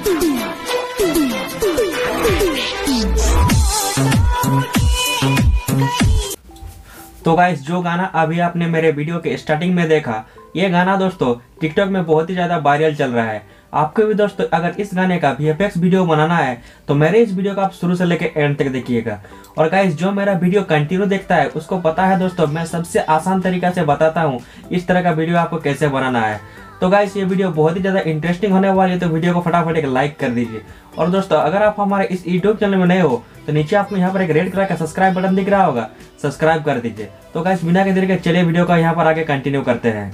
तो गाइस, जो गाना अभी आपने मेरे वीडियो के स्टार्टिंग में देखा, ये गाना दोस्तों टिकटॉक में बहुत ही ज्यादा वायरल चल रहा है। आपको भी दोस्तों अगर इस गाने का VFX वीडियो बनाना है तो मेरे इस वीडियो को आप शुरू से लेकर एंड तक देखिएगा। और गाइस, जो मेरा वीडियो कंटिन्यू देखता है उसको पता है दोस्तों, मैं सबसे आसान तरीका से बताता हूँ इस तरह का वीडियो आपको कैसे बनाना है। तो गाइस, ये वीडियो बहुत ही ज्यादा इंटरेस्टिंग होने वाली है, तो वीडियो को फटाफट एक लाइक कर दीजिए। और दोस्तों, अगर आप हमारे इस यूट्यूब चैनल में नए हो तो नीचे आपको यहाँ पर एक रेड कलर का सब्सक्राइब बटन दिख रहा होगा, सब्सक्राइब कर दीजिए। तो गाइस, बिना देरी के चलिए वीडियो को यहाँ पर आगे कंटिन्यू करते हैं।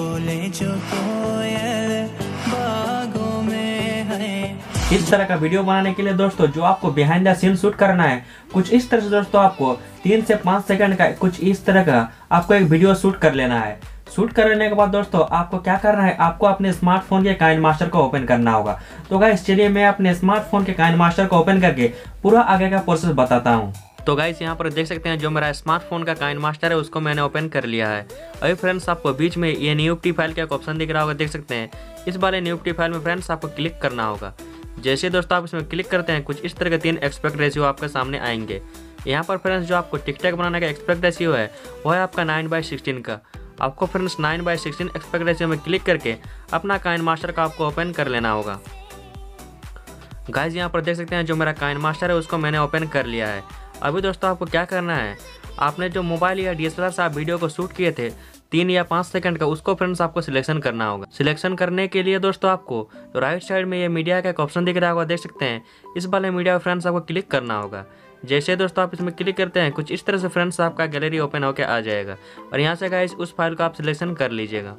इस तरह का वीडियो बनाने के लिए दोस्तों जो आपको बिहाइंड द सीन शूट करना है, कुछ इस तरह से दोस्तों आपको 3 से 5 सेकंड का कुछ इस तरह का आपको एक वीडियो शूट कर लेना है। शूट कर लेने के बाद दोस्तों आपको क्या करना है, आपको अपने स्मार्टफोन के काइनमास्टर को ओपन करना होगा। तो गाइस, चलिए मैं अपने स्मार्टफोन के काइनमास्टर को ओपन करके पूरा आगे का प्रोसेस बताता हूँ। तो गाइस, यहाँ पर देख सकते हैं जो मेरा स्मार्टफोन का काइनमास्टर है उसको मैंने ओपन कर लिया है। अभी फ्रेंड्स, आपको बीच में ये न्यूप्टी फाइल का एक ऑप्शन दिख रहा होगा, देख सकते हैं। इस वाले न्यूप्टी फाइल में फ्रेंड्स आपको क्लिक करना होगा। जैसे दोस्तों आप इसमें क्लिक करते हैं, कुछ इस तरह के 3 एस्पेक्ट रेशियो आपके सामने आएंगे। यहाँ पर फ्रेंड्स जो आपको टिकटॉक बनाने का एस्पेक्ट रेशियो है वो है आपका 9:16 का। आपको फ्रेंड्स 9:16 एस्पेक्ट रेशियो में क्लिक करके अपना काइनमास्टर का आपको ओपन कर लेना होगा। गाइस, यहाँ पर देख सकते हैं जो मेरा काइनमास्टर है उसको मैंने ओपन कर लिया है। अभी दोस्तों आपको क्या करना है, आपने जो मोबाइल या DSLR से आप वीडियो को शूट किए थे 3 या 5 सेकंड का, उसको फ्रेंड्स आपको सिलेक्शन करना होगा। सिलेक्शन करने के लिए दोस्तों आपको तो राइट साइड में ये मीडिया का एक ऑप्शन दिख रहा होगा, देख सकते हैं। इस वाले मीडिया फ्रेंड्स आपको क्लिक करना होगा। जैसे दोस्तों आप इसमें क्लिक करते हैं, कुछ इस तरह से फ्रेंड्स आपका गैलरी ओपन होकर आ जाएगा। और यहाँ से गाइस उस फाइल को आप सिलेक्शन कर लीजिएगा।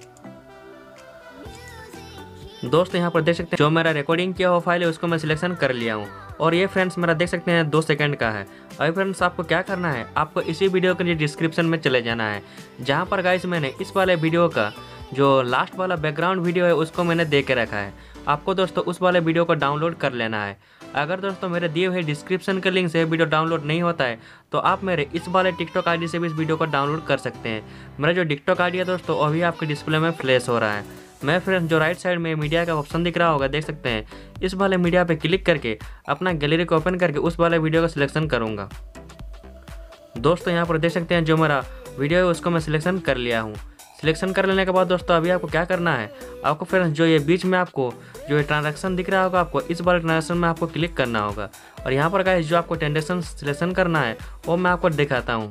दोस्तों यहाँ पर देख सकते हैं जो मेरा रिकॉर्डिंग किया हुआ फाइल है उसको मैं सिलेक्शन कर लिया हूँ। और ये फ्रेंड्स मेरा देख सकते हैं 2 सेकंड का है। अभी फ्रेंड्स आपको क्या करना है, आपको इसी वीडियो के डिस्क्रिप्शन में चले जाना है, जहाँ पर गाइस मैंने इस वाले वीडियो का जो लास्ट वाला बैकग्राउंड वीडियो है उसको मैंने दे के रखा है। आपको दोस्तों उस वाले वीडियो को डाउनलोड कर लेना है। अगर दोस्तों मेरे दिए हुए डिस्क्रिप्शन के लिंक से वीडियो डाउनलोड नहीं होता है तो आप मेरे इस वाले टिकटॉक आईडी से भी इस वीडियो को डाउनलोड कर सकते हैं। मेरा जो टिकटॉक आईडी है दोस्तों अभी आपके डिस्प्ले में फ्लैश हो रहा है। मैं फ्रेंड्स जो राइट साइड में मीडिया का ऑप्शन दिख रहा होगा, देख सकते हैं। इस वाले मीडिया पे क्लिक करके अपना गैलरी को ओपन करके उस वाले वीडियो का सिलेक्शन करूँगा। दोस्तों यहाँ पर देख सकते हैं जो मेरा वीडियो है उसको मैं सिलेक्शन कर लिया हूँ। सिलेक्शन कर लेने के बाद दोस्तों अभी आपको क्या करना है, आपको फ्रेंड्स जो ये बीच में आपको जो ये ट्रांजैक्शन दिख रहा होगा, आपको इस वाले ट्रांजैक्शन में आपको क्लिक करना होगा। और यहाँ पर गाइस जो आपको ट्रांजैक्शन सिलेक्शन करना है वो मैं आपको दिखाता हूँ।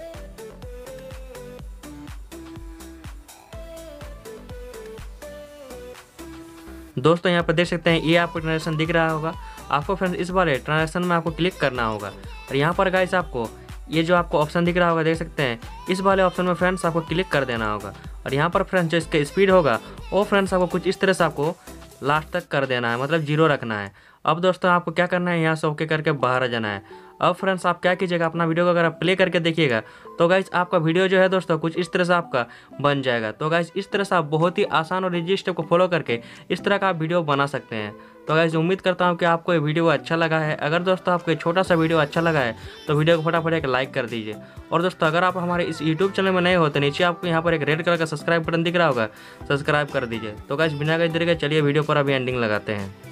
दोस्तों यहाँ पर देख सकते हैं ये आपको ट्रांजैक्शन दिख रहा होगा। आपको फ्रेंड्स इस वाले ट्रांजैक्शन में आपको क्लिक करना होगा। और यहाँ पर गाइस आपको ये जो आपको ऑप्शन दिख रहा होगा, देख सकते हैं। इस वाले ऑप्शन में फ्रेंड्स आपको क्लिक कर देना होगा। और यहाँ पर फ्रेंड्स जो इसका स्पीड होगा वो फ्रेंड्स आपको कुछ इस तरह से आपको लास्ट तक कर देना है, मतलब 0 रखना है। अब दोस्तों आपको क्या करना है, यहाँ से ओके करके बाहर आ जाना है। अब फ्रेंड्स आप क्या कीजिएगा, अपना वीडियो को अगर आप प्ले करके देखिएगा तो गाइस आपका वीडियो जो है दोस्तों कुछ इस तरह से आपका बन जाएगा। तो गाइस इस तरह से आप बहुत ही आसान और इजी स्टेप को फॉलो करके इस तरह का आप वीडियो बना सकते हैं। तो गाइस उम्मीद करता हूँ कि आपको ये वीडियो अच्छा लगा है। अगर दोस्तों आपको छोटा सा वीडियो अच्छा लगा है तो वीडियो को फटाफट एक लाइक कर दीजिए। और दोस्तों अगर आप हमारे इस यूट्यूब चैनल में नए हो तो नीचे आपको यहाँ पर एक रेड कलर का सब्सक्राइब बटन दिख रहा होगा, सब्सक्राइब कर दीजिए। तो गाइस बिना देरी के चलिए वीडियो पर अभी एंडिंग लगाते हैं।